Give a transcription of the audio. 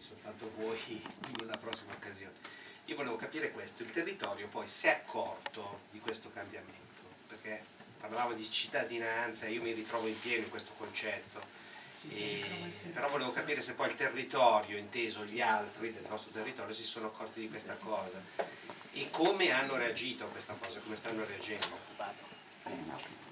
soltanto voi in una prossima occasione. Io volevo capire questo, il territorio poi si è accorto di questo cambiamento, perché parlavo di cittadinanza e io mi ritrovo in pieno in questo concetto. Però volevo capire se poi il territorio, inteso gli altri del nostro territorio, si sono accorti di questa cosa e come hanno reagito a questa cosa, come stanno reagendo.